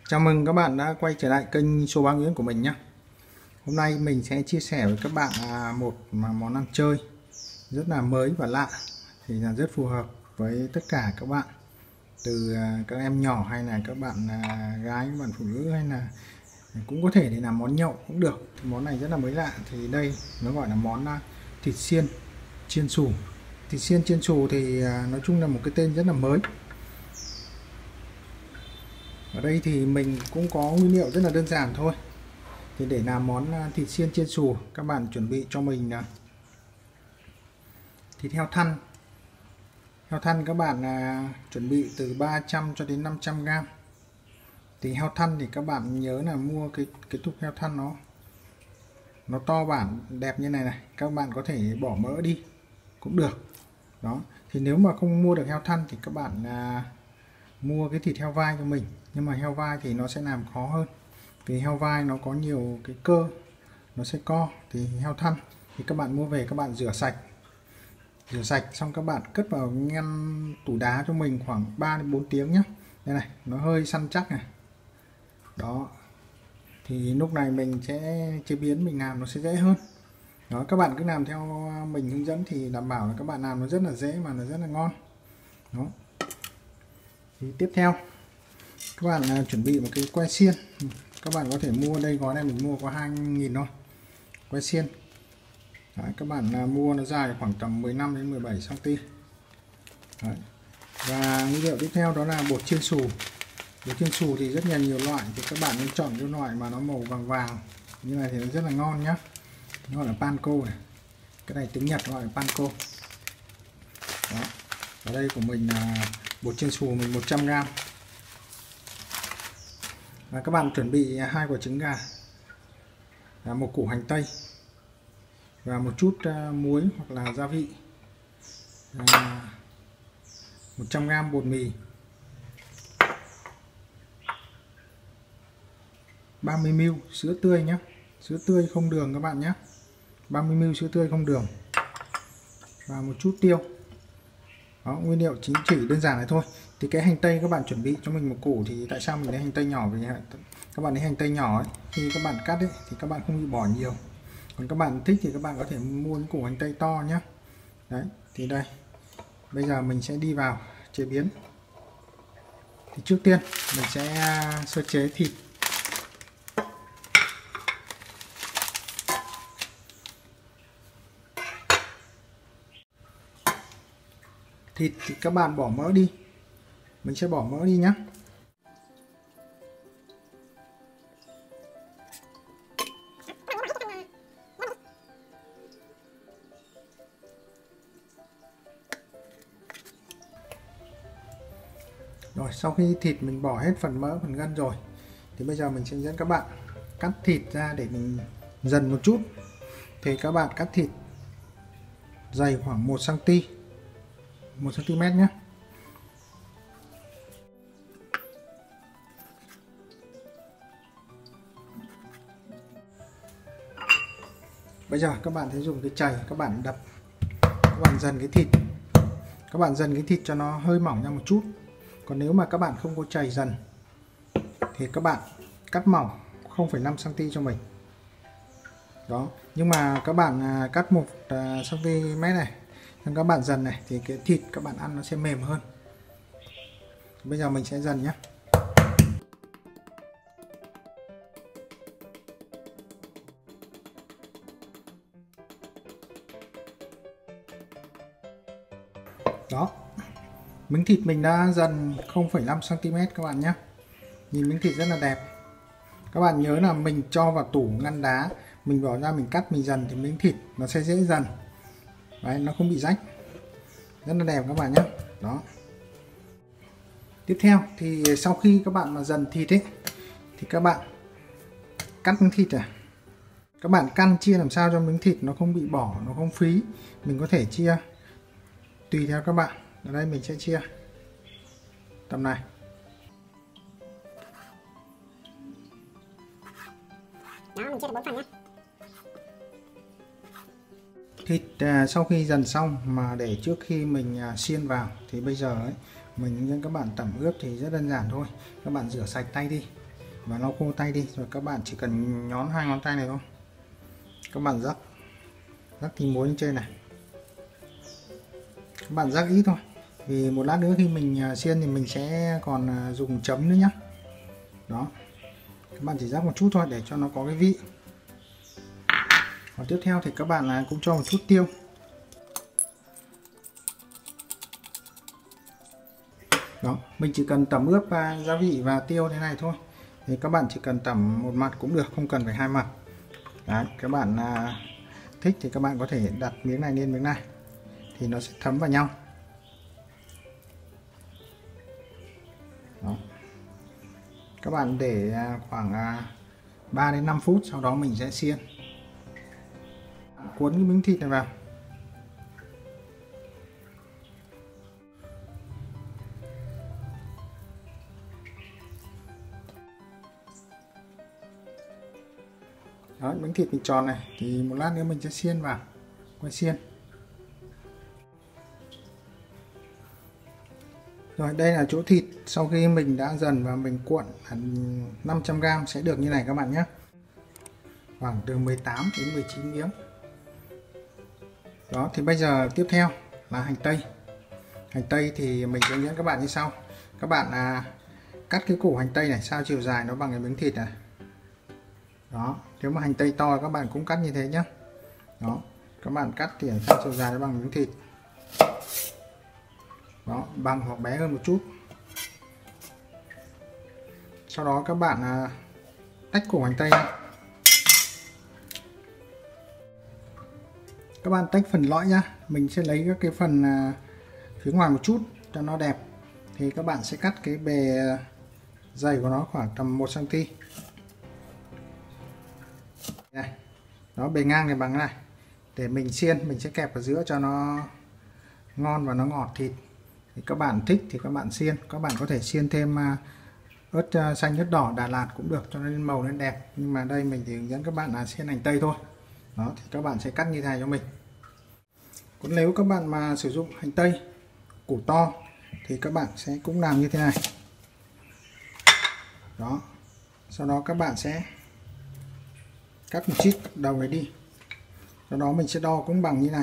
Chào mừng các bạn đã quay trở lại kênh Số Bá Nguyễn của mình nhé. Hôm nay mình sẽ chia sẻ với các bạn một món ăn chơi rất là mới và lạ, thì là rất phù hợp với tất cả các bạn, từ các em nhỏ hay là các bạn gái, các bạn phụ nữ, hay là cũng có thể để làm món nhậu cũng được. Thì món này rất là mới lạ, thì đây nó gọi là món thịt xiên chiên xù. Thịt xiên chiên xù thì nói chung là một cái tên rất là mới. Ở đây thì mình cũng có nguyên liệu rất là đơn giản thôi. Thì để làm món thịt xiên chiên xù, các bạn chuẩn bị cho mình thịt heo thăn. Heo thăn các bạn chuẩn bị từ 300 cho đến 500 g. Thì heo thăn thì các bạn nhớ là mua cái cục heo thăn nó to bản đẹp như này này, các bạn có thể bỏ mỡ đi cũng được. Đó, thì nếu mà không mua được heo thăn thì các bạn mua cái thịt heo vai cho mình. Nhưng mà heo vai thì nó sẽ làm khó hơn, vì heo vai nó có nhiều cái cơ, nó sẽ co. Thì heo thăn thì các bạn mua về, các bạn rửa sạch xong các bạn cất vào ngăn tủ đá cho mình khoảng 3 đến 4 tiếng nhé. Đây này, nó hơi săn chắc này. Đó, thì lúc này mình sẽ chế biến, mình làm nó sẽ dễ hơn. Đó, các bạn cứ làm theo mình hướng dẫn thì đảm bảo là các bạn làm nó rất là dễ mà nó rất là ngon. Đó, thì tiếp theo các bạn chuẩn bị một cái que xiên. Các bạn có thể mua, đây gói này mình mua có 2.000 thôi. Que xiên. Đấy, các bạn mua nó dài khoảng tầm 15 đến 17 cm. Đấy. Và nguyên liệu tiếp theo đó là bột chiên xù. Bột chiên xù thì rất là nhiều loại, thì các bạn nên chọn cái loại mà nó màu vàng vàng như này thì nó rất là ngon nhá. Nó gọi là panko này. Cái này tiếng Nhật gọi là panko. Đó. Ở đây của mình là bột chiên xù mình 100 g. Và các bạn chuẩn bị 2 quả trứng gà, một củ hành tây và một chút muối hoặc là gia vị, 100 g bột mì, 30 ml sữa tươi nhé, sữa tươi không đường các bạn nhé, 30 ml sữa tươi không đường, và một chút tiêu. Đó, nguyên liệu chính chỉ đơn giản này thôi. Thì cái hành tây các bạn chuẩn bị cho mình một củ. Thì tại sao mình lấy hành tây nhỏ? Vì các bạn lấy hành tây nhỏ ấy, khi các bạn cắt ấy, thì các bạn không bị bỏ nhiều. Còn các bạn thích thì các bạn có thể mua cái củ hành tây to nhé. Đấy, thì đây, bây giờ mình sẽ đi vào chế biến. Thì trước tiên mình sẽ sơ chế thịt. Thịt thì các bạn bỏ mỡ đi. Mình sẽ bỏ mỡ đi nhé. Rồi, sau khi thịt mình bỏ hết phần mỡ, phần gân rồi, thì bây giờ mình sẽ dẫn các bạn cắt thịt ra để mình dần một chút. Thì các bạn cắt thịt dày khoảng 1 cm nhé. Bây giờ các bạn sẽ dùng cái chày, các bạn đập, các bạn dần cái thịt, các bạn dần cái thịt cho nó hơi mỏng ra một chút. Còn nếu mà các bạn không có chày dần thì các bạn cắt mỏng 0,5 cm cho mình. Đó, nhưng mà các bạn cắt 1 cm này, xong các bạn dần này, thì cái thịt các bạn ăn nó sẽ mềm hơn. Bây giờ mình sẽ dần nhé. Đó, miếng thịt mình đã dần 0,5 cm các bạn nhé. Nhìn miếng thịt rất là đẹp. Các bạn nhớ là mình cho vào tủ ngăn đá, mình bỏ ra mình cắt mình dần thì miếng thịt nó sẽ dễ dần. Đấy, nó không bị rách. Rất là đẹp các bạn nhé. Đó. Tiếp theo thì sau khi các bạn mà dần thịt ấy, thì các bạn cắt miếng thịt này. Các bạn căn chia làm sao cho miếng thịt nó không bị bỏ, nó không phí. Mình có thể chia tùy theo các bạn. Ở đây mình sẽ chia tầm này. Đó, mình chia được 4 phần nhé. Thịt sau khi dần xong mà để trước khi mình xiên vào thì bây giờ ấy, mình hướng dẫn các bạn tẩm ướp thì rất đơn giản thôi. Các bạn rửa sạch tay đi, và lau khô tay đi, rồi các bạn chỉ cần nhón 2 ngón tay này thôi, các bạn rắc tí muối lên trên này, các bạn rắc ít thôi, vì một lát nữa khi mình xiên thì mình sẽ còn dùng chấm nữa nhé. Đó, các bạn chỉ rắc một chút thôi để cho nó có cái vị. Còn tiếp theo thì các bạn cũng cho một chút tiêu. Đó, mình chỉ cần tẩm ướp gia vị và tiêu thế này thôi, thì các bạn chỉ cần tẩm một mặt cũng được, không cần phải hai mặt. Đấy, các bạn thích thì các bạn có thể đặt miếng này lên miếng này thì nó sẽ thấm vào nhau. Đó, các bạn để khoảng 3 đến 5 phút, sau đó mình sẽ xiên. Cuốn cái miếng thịt này vào. Đó, miếng thịt mình tròn này thì một lát nữa mình sẽ xiên vào, quay xiên. Rồi, đây là chỗ thịt sau khi mình đã dần và mình cuộn 500g sẽ được như này các bạn nhé. Khoảng từ 18 đến 19 miếng. Đó, thì bây giờ tiếp theo là hành tây. Hành tây thì mình sẽ hướng dẫn các bạn như sau. Các bạn cắt cái củ hành tây này sao chiều dài nó bằng cái miếng thịt này. Đó, nếu mà hành tây to các bạn cũng cắt như thế nhé. Đó, các bạn cắt thì sao chiều dài nó bằng miếng thịt. Đó, bằng hoặc bé hơn một chút. Sau đó các bạn tách củ hành tây ra. Các bạn tách phần lõi nhá. Mình sẽ lấy các cái phần phía ngoài một chút cho nó đẹp. Thì các bạn sẽ cắt cái bề dày của nó khoảng tầm 1 cm. Đây. Đó, bề ngang này bằng cái này. Để mình xiên, mình sẽ kẹp ở giữa cho nó ngon và nó ngọt thịt. Thì các bạn thích thì các bạn xiên, các bạn có thể xiên thêm ớt xanh, ớt đỏ, Đà Lạt cũng được cho nó lên màu lên đẹp. Nhưng mà đây mình chỉ hướng dẫn các bạn là xiên hành tây thôi. Đó, thì các bạn sẽ cắt như thế này cho mình. Còn nếu các bạn mà sử dụng hành tây củ to thì các bạn sẽ cũng làm như thế này. Đó, sau đó các bạn sẽ cắt một chít đầu này đi, sau đó mình sẽ đo cũng bằng như này.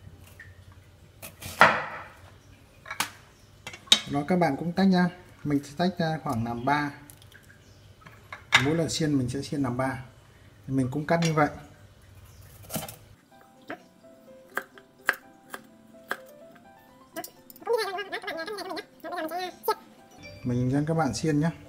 Đó, các bạn cũng tách ra, mình sẽ tách ra khoảng làm 3, mỗi lần xiên mình sẽ xiên làm 3, mình cũng cắt như vậy. Mình hướng dẫn các bạn xiên nhé.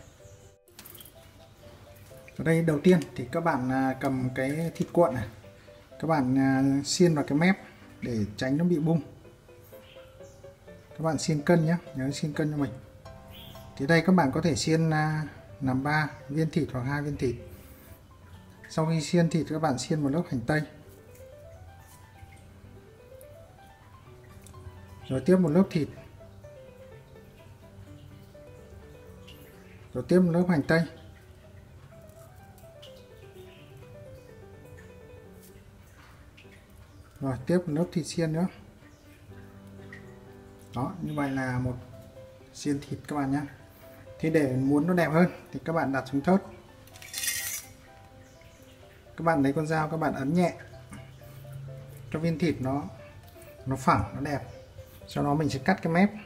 Ở đây đầu tiên thì các bạn cầm cái thịt cuộn này, các bạn xiên vào cái mép để tránh nó bị bung. Các bạn xiên cân nhé, nhớ xiên cân cho mình. Thì đây các bạn có thể xiên làm 3 viên thịt hoặc 2 viên thịt. Sau khi xiên thịt các bạn xiên một lớp hành tây, rồi tiếp một lớp thịt, rồi tiếp một lớp hành tây, rồi tiếp một lớp thịt xiên nữa. Đó, như vậy là một xiên thịt các bạn nhé. Thì để muốn nó đẹp hơn thì các bạn đặt xuống thớt, các bạn lấy con dao các bạn ấn nhẹ cho viên thịt nó phẳng, nó đẹp. Sau đó mình sẽ cắt cái mép.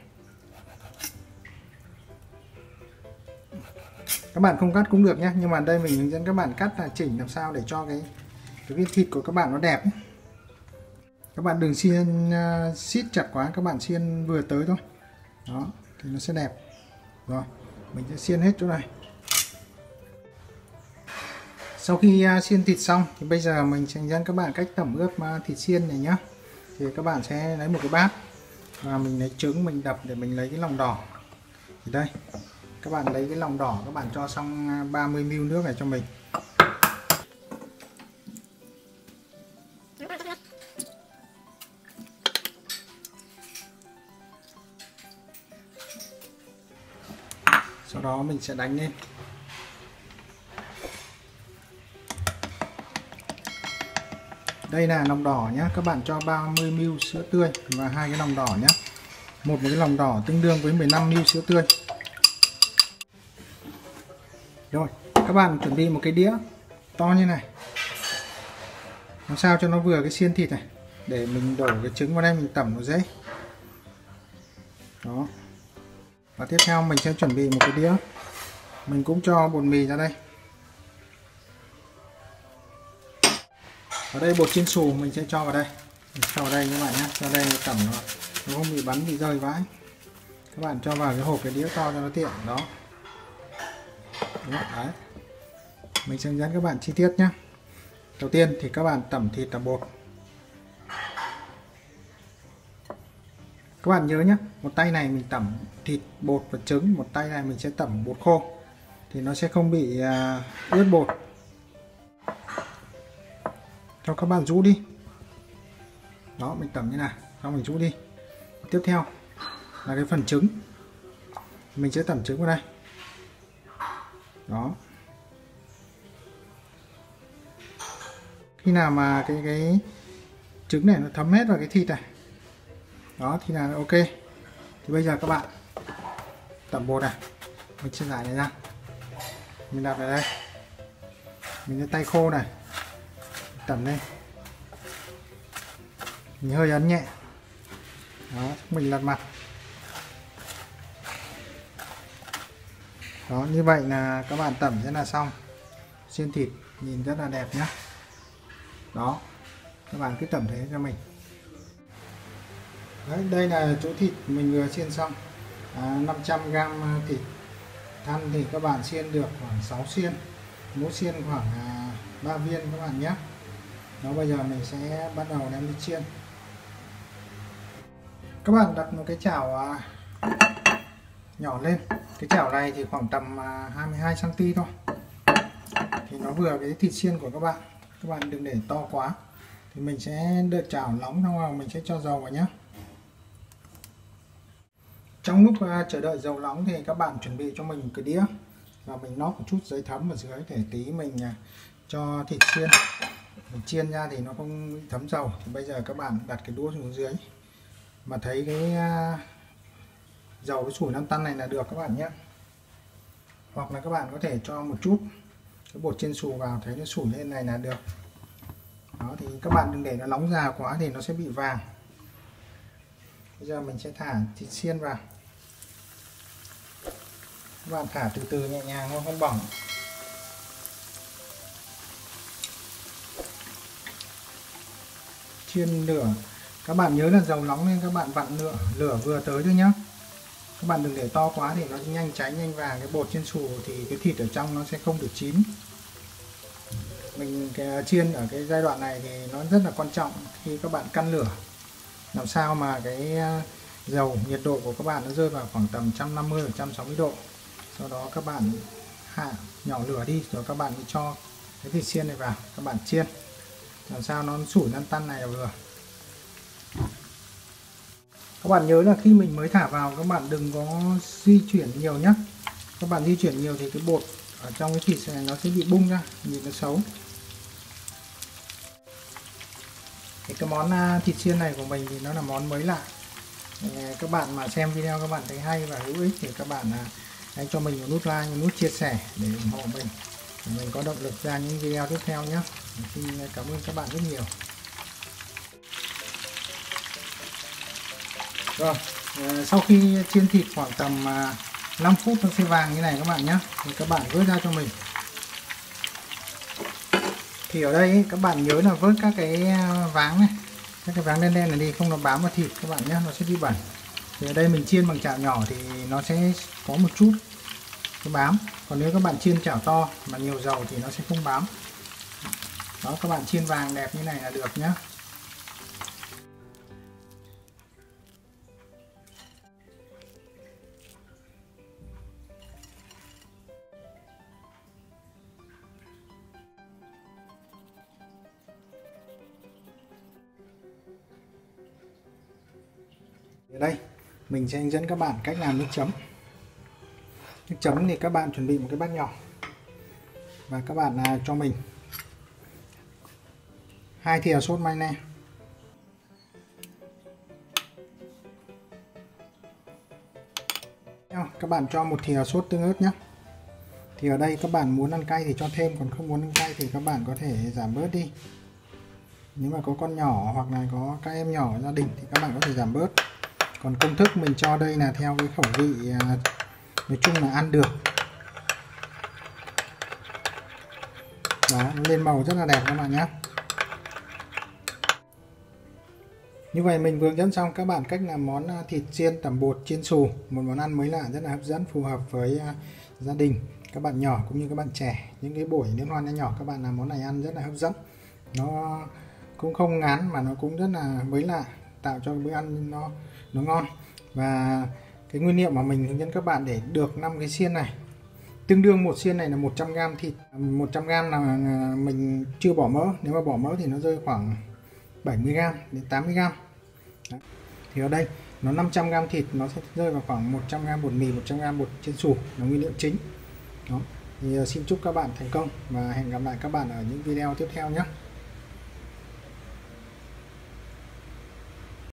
Các bạn không cắt cũng được nhé, nhưng mà đây mình hướng dẫn các bạn cắt là chỉnh làm sao để cho cái viên thịt của các bạn nó đẹp. Các bạn đừng xiên siết chặt quá, các bạn xiên vừa tới thôi. Đó, thì nó sẽ đẹp. Rồi, mình sẽ xiên hết chỗ này. Sau khi xiên thịt xong thì bây giờ mình sẽ hướng dẫn các bạn cách tẩm ướp thịt xiên này nhé. Thì các bạn sẽ lấy một cái bát và mình lấy trứng mình đập để mình lấy cái lòng đỏ. Thì đây, các bạn lấy cái lòng đỏ, các bạn cho xong 30 ml nước này cho mình. Sau đó mình sẽ đánh lên. Đây là lòng đỏ nhé, các bạn cho 30 ml sữa tươi và 2 cái lòng đỏ nhé. Một cái lòng đỏ tương đương với 15 ml sữa tươi. Rồi, Các bạn chuẩn bị một cái đĩa to như này, làm sao cho nó vừa cái xiên thịt này, để mình đổ cái trứng vào đây mình tẩm nó dễ. Đó. Và tiếp theo mình sẽ chuẩn bị một cái đĩa, mình cũng cho bột mì ra đây. Ở đây bột chiên xù mình sẽ cho vào đây, cho vào đây các bạn nhé, cho đây tẩm nó không bị bắn bị rơi vãi. Các bạn cho vào cái hộp cái đĩa to cho nó tiện. Đó. Đấy. Mình sẽ hướng dẫn các bạn chi tiết nhé. Đầu tiên thì các bạn tẩm thịt là bột. Các bạn nhớ nhé, một tay này mình tẩm thịt bột và trứng, một tay này mình sẽ tẩm bột khô, thì nó sẽ không bị ướt bột. Cho các bạn rũ đi. Đó, mình tẩm như này, xong mình rũ đi. Tiếp theo là cái phần trứng, mình sẽ tẩm trứng vào đây. Đó. Khi nào mà cái trứng này nó thấm hết vào cái thịt này, đó thì là ok. Thì bây giờ các bạn tẩm bột này, mình sẽ giải này ra, mình đặt vào đây, mình lấy tay khô này tẩm lên, mình hơi ấn nhẹ. Đó, mình lật mặt. Đó, như vậy là các bạn tẩm sẽ là xong. Xiên thịt nhìn rất là đẹp nhé. Đó, các bạn cứ tẩm thế cho mình. Đấy, đây là chỗ thịt mình vừa xiên xong. 500g thịt thăn thì các bạn xiên được khoảng 6 xiên, mỗi xiên khoảng 3 viên các bạn nhé. Đó, bây giờ mình sẽ bắt đầu đem đi chiên. Các bạn đặt một cái chảo nhỏ lên. Cái chảo này thì khoảng tầm 22 cm thôi, thì nó vừa cái thịt xiên của các bạn. Các bạn đừng để to quá. Thì mình sẽ đợi chảo nóng xong rồi mình sẽ cho dầu vào nhé. Trong lúc chờ đợi dầu nóng thì các bạn chuẩn bị cho mình một cái đĩa, và mình nót một chút giấy thấm ở dưới để tí mình cho thịt xiên mình chiên ra thì nó không thấm dầu. Thì bây giờ các bạn đặt cái đũa xuống dưới, mà thấy cái dầu cái sủi lăn tăn này là được các bạn nhé. Hoặc là các bạn có thể cho một chút cái bột chiên xù vào, thấy nó sủi lên này là được. Đó, thì các bạn đừng để nó nóng già quá thì nó sẽ bị vàng. Bây giờ mình sẽ thả thịt xiên vào. Các bạn thả từ từ nhẹ nhàng thôi, không bỏng. Chiên lửa, các bạn nhớ là dầu nóng nên các bạn vặn lửa vừa tới thôi nhé. Các bạn đừng để to quá thì nó nhanh cháy nhanh vàng. Cái bột chiên xù thì cái thịt ở trong nó sẽ không được chín. Mình chiên ở cái giai đoạn này thì nó rất là quan trọng khi các bạn căn lửa, làm sao mà cái dầu, nhiệt độ của các bạn nó rơi vào khoảng tầm 150 hoặc 160 độ. Sau đó các bạn hạ nhỏ lửa đi, rồi các bạn cho cái thịt xiên này vào, các bạn chiên làm sao nó sủi lăn tăn này là vừa. Các bạn nhớ là khi mình mới thả vào các bạn đừng có di chuyển nhiều nhé. Các bạn di chuyển nhiều thì cái bột ở trong cái thịt này nó sẽ bị bung ra, nhìn nó xấu. Cái món thịt xiên này của mình thì nó là món mới lạ. Các bạn mà xem video các bạn thấy hay và hữu ích thì các bạn hãy cho mình một nút like, một nút chia sẻ để ủng hộ mình, để mình có động lực ra những video tiếp theo nhé. Xin cảm ơn các bạn rất nhiều. Rồi, sau khi chiên thịt khoảng tầm 5 phút nó sẽ vàng như này các bạn nhé, thì các bạn vớt ra cho mình. Thì ở đây các bạn nhớ là vớt các cái váng này, các cái váng đen đen này đi, không nó bám vào thịt các bạn nhé, nó sẽ bị bẩn. Thì ở đây mình chiên bằng chảo nhỏ thì nó sẽ có một chút cái bám, còn nếu các bạn chiên chảo to mà nhiều dầu thì nó sẽ không bám. Đó, các bạn chiên vàng đẹp như này là được nhé. Ở đây mình sẽ hướng dẫn các bạn cách làm nước chấm. Nước chấm thì các bạn chuẩn bị một cái bát nhỏ, và các bạn cho mình 2 thìa sốt mayonnaise, các bạn cho 1 thìa sốt tương ớt nhé. Thì ở đây các bạn muốn ăn cay thì cho thêm, còn không muốn ăn cay thì các bạn có thể giảm bớt đi. Nếu mà có con nhỏ hoặc là có các em nhỏ gia đình thì các bạn có thể giảm bớt. Còn công thức mình cho đây là theo cái khẩu vị nói chung là ăn được. Đó, nó lên màu rất là đẹp các bạn nhé. Như vậy mình vừa hướng dẫn xong các bạn cách làm món thịt chiên tẩm bột chiên xù, một món ăn mới lạ rất là hấp dẫn, phù hợp với gia đình, các bạn nhỏ cũng như các bạn trẻ. Những cái buổi liên hoan nhỏ các bạn làm món này ăn rất là hấp dẫn. Nó cũng không ngán mà nó cũng rất là mới lạ, tạo cho bữa ăn nó ngon. Và cái nguyên liệu mà mình hướng dẫn các bạn để được 5 cái xiên này, tương đương một xiên này là 100g thịt, 100g là mình chưa bỏ mỡ, nếu mà bỏ mỡ thì nó rơi khoảng 70g đến 80g. Đấy. Thì ở đây nó 500g thịt nó sẽ rơi vào khoảng 100g bột mì, 100g bột chiên xù là nguyên liệu chính. Đó. Thì xin chúc các bạn thành công và hẹn gặp lại các bạn ở những video tiếp theo nhé.